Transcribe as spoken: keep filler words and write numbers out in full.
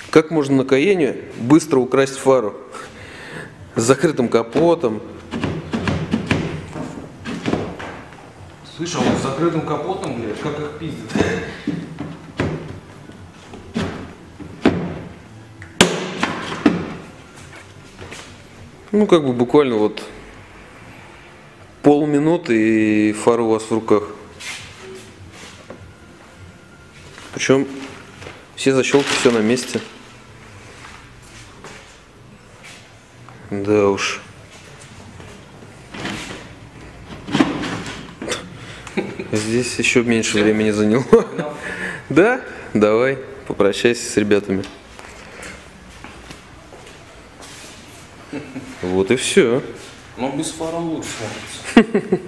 Как можно на Каене быстро украсть фару с закрытым капотом? Слышь, а вот с закрытым капотом, блядь, как их пиздят? Ну, как бы буквально вот полминуты, и фара у вас в руках. Причем все защелки, все на месте. Да уж. Здесь еще меньше времени заняло. Да? Давай, попрощайся с ребятами. Вот и все. Но без фара лучше смотрится.